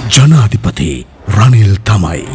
ජනාධිපති රනිල් තමයි.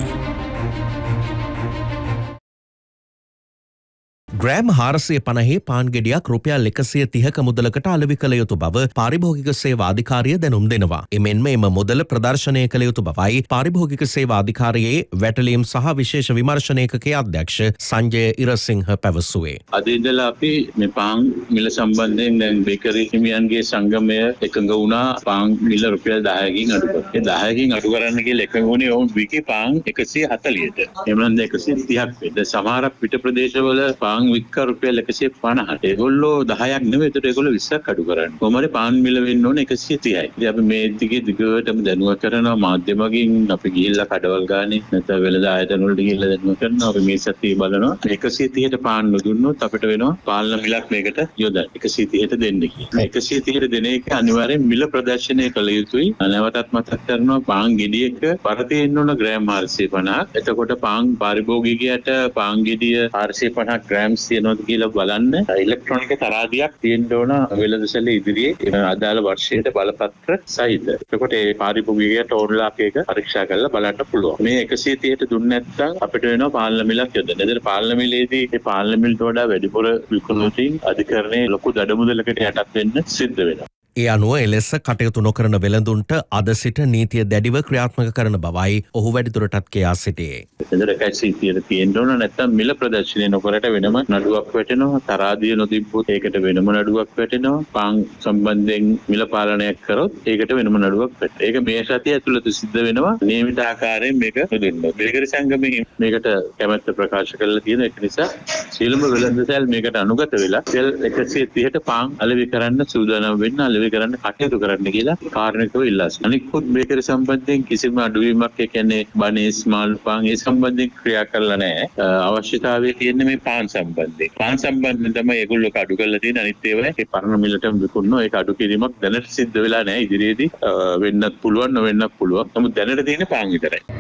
ග්‍රෑම් 450 පාන් ගෙඩියක් රුපියල් 130ක මුදලකට අලෙවි කළ යුතු බව පාරිභෝගික සේවා අධිකාරිය දැනුම් දෙනවා. එමෙන්ම එම මුදල ප්‍රදර්ශනය කළ යුතු බවයි පාරිභෝගික සේවා අධිකාරියේ වැටලීම් සහ විශේෂ විමර්ශන ඒකකයේ අධ්‍යක්ෂ සංජය ඉරසිංහ පැවසුවේ. අද ඉඳලා අපි මේ පාන් මිල සම්බන්ධයෙන් දැන් බේකරි හිමියන්ගේ සංගමය එකඟ වුණා පාන් මිල රුපියල් 10කින් අඩු කරන්න. ඒ 10කින් අඩු කරන්න කියලා එකඟ වුණේ ඔවුන් විකි පාන් 140ට. එහෙම නැත්නම් 130ක් වෙද්ද සමහරක් පිට ප්‍රදේශවල පාන් වික්ක රුපියල් 150ට. ඒගොල්ලෝ 10ක් නෙවෙයි ඒතර ඒගොල්ලෝ 20ක් අඩු කරන්නේ. කොහොමද පාන් මිල වෙන්න ඕනේ 130යි. ඉතින් අපි මේ දිගටම දැනුවත් කරනවා මාධ්‍යමකින් අපි ගිහිල්ලා කඩවල් ගානේ නැත්නම් වෙළඳ ආයතන වලට ගිහිල්ලා දැනුවත් කරනවා. අපි මේ සතියේ බලනවා 130ට පාන් නොදුන්නොත් අපිට වෙනවා පාලන මිලක් මේකට යොදන්න. 130ට දෙන්න කියලා. 130ට දෙන එක අනිවාර්යෙන් මිල ප්‍රදර්ශනය කළ යුතුයි. නැවතත් මතක් කරනවා පාන් ගෙඩියක බර තියෙන්න ඕන ග්‍රෑම් 450ක්. එතකොට පාන් පාරිභෝගිකයට පාන් ගෙඩිය 450 ග්‍රෑම් තියෙනවද කියලා බලන්න ඉලෙක්ට්‍රොනික තරාදියක් තියෙන්න ඕන වෙළඳසැලේ ඉදිරියේ අදාළ වර්ෂයට බලපත්‍ර සහිත. එතකොට ඒ පාරිභෝගිකයට ඕන්ලාක් එක පරීක්ෂා කරලා බලන්න පුළුවන්. මේ 130ට දුන්නේ නැත්නම් අපිට වෙනවා පාලන මිලක් යොදන්න. එතන පාලන මිලේදී ඒ පාලන මිලට වඩා වැඩිපුර විකුණුතින් අධිකරණයේ ලොකු දඩමුදලකට යටත් වෙන්න සිද්ධ වෙනවා. ඒ අනුව එලෙස කටයුතු නොකරන වෙළඳුන්ට අද සිට නීතිය දැඩිව ක්‍රියාත්මක කරන බවයි ඔහු වැඩිදුරටත් කියා සිටියේ. එතන 130ට තියෙන්න ඕන නැත්නම් මිල ප්‍රදර්ශනය නොකරට වෙනම නඩුවක් වැටෙනවා. තරාදිය නොතිබ්බොත් ඒකට වෙනම නඩුවක් වැටෙනවා. පාන් සම්බන්ධයෙන් මිල පාලනයක් කරොත් ඒකට වෙනම නඩුවක් වැටෙනවා. ඒක මේ සතිය ඇතුළත සිද්ධ වෙනවා. නියමිත ආකාරයෙන් මේක දෙන්න. බේකරි සංගමයේ මේකට කැමැත්ත ප්‍රකාශ කරලා තියෙන ඒක නිසා සියලුම වෙළඳසැල් මේකට අනුගත වෙලා 130ට පාන් අලෙවි කරන්න සූදානම් වෙන්න කරන්න කටයුතු කරන්න කියලා කාරණිකව ඉල්ලා සිටිනවා. අනිකුත් බේකරි සම්බන්ධයෙන් කිසිම අඩුවීමක් ඒ කියන්නේ බනේස් මාළු පාන් ඒ සම්බන්ධයෙන් ක්‍රියා කරලා නැහැ. අවශ්‍යතාවය තියෙන්නේ මේ පාන් සම්බන්ධයෙන්. පාන් සම්බන්ධයෙන් තමයි ඒගොල්ලෝ අඩු කරලා තියෙන අනිත් ඒවා ඒ පරණ මිලටම විකුණනවා. ඒක අඩු කිරීමක් දැනට සිද්ධ වෙලා නැහැ. ඉදිරියේදී වෙන්නත් පුළුවන් නොවෙන්නත් පුළුවන්. නමුත් දැනට තියෙන්නේ පාන් විතරයි.